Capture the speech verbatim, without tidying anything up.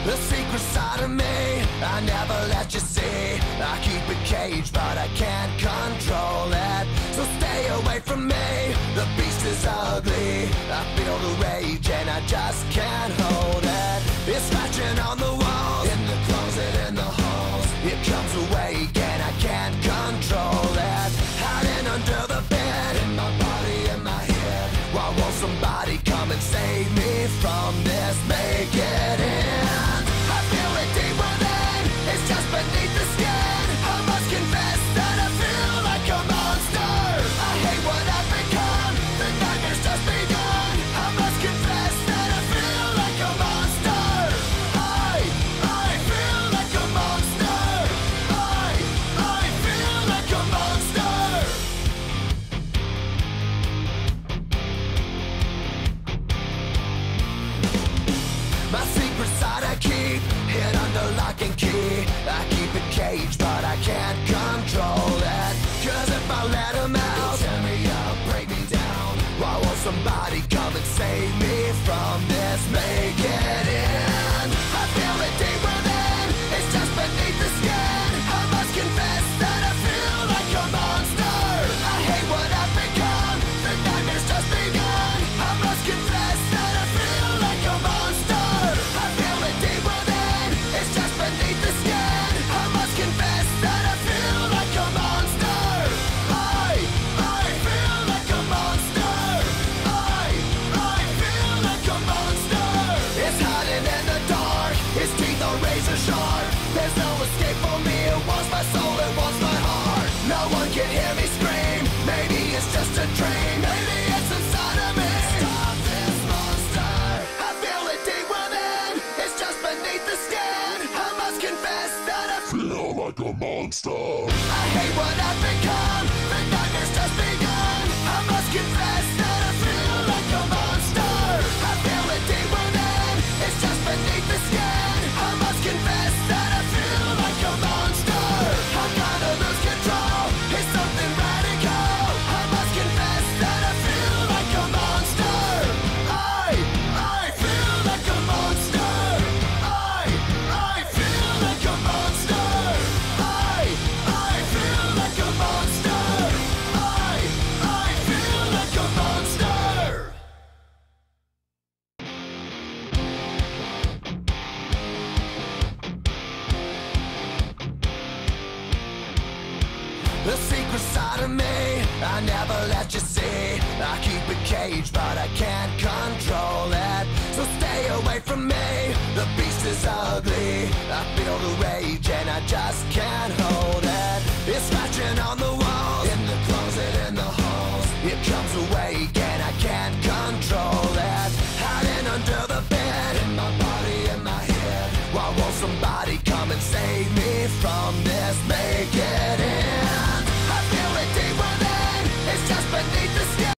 The secret side of me, I never let you see. I keep it caged, but I can't control it. So stay away from me, the beast is ugly. I feel the rage and I just can't hold it. It's scratching on the walls, in the closet, in the halls. It comes awake and I can't control it. Hiding under the bed, in my body, in my head. Why won't somebody come and save me from this? Make it end. I feel it deep within, it's just beneath the skin. I must confess that I feel like a monster. I hate what I've become, the nightmare's just begun. I must confess that I feel like a monster. I, I feel like a monster. I, I feel like a monster. My secret side I keep hid under lock and key. I keep it caged, but I can't control it. Cause if I let him out, tear me up, break me down. Why won't somebody come and save me from this? Make it end. I feel it deep within, it's just beneath the skin. I must confess that I feel like a monster. I hate what I've become, the nightmare's just begun. I must confess that I feel like a monster. I feel it deep within, it's just beneath the skin. I must confess that I feel like a monster. I, I feel like a monster. I, I feel like a monster. It's hiding in the dark, its teeth are razor sharp. There's no escape for me, it wants my soul, it wants my heart. No one can hear me scream, maybe it's just a dream. Maybe it's inside of me. Stop this monster. I feel it deep within, it's just beneath the skin. I must confess that I feel like a monster. I hate what I've become, the nightmare's just begun. I must confess that I feel like a monster. I feel it deep within, it's just beneath the skin. I must confess that I feel like a monster. I'm gonna lose control, it's something radical. I must confess that I feel like a monster. I, I feel like a monster. I, I feel like a monster. I, I feel like a monster. I, I feel like a monster. The secret side of me, I never let you see. I keep it caged, but I can't control it. So stay away from me, the beast is ugly. I feel the rage and I just can't hold it. It's scratching on the walls, in the closet, in the halls. It comes awake and I can't control it. Hiding under the bed, in my body, in my head. Why won't somebody come and save me from this? Make it end. I feel it deep within, it's just beneath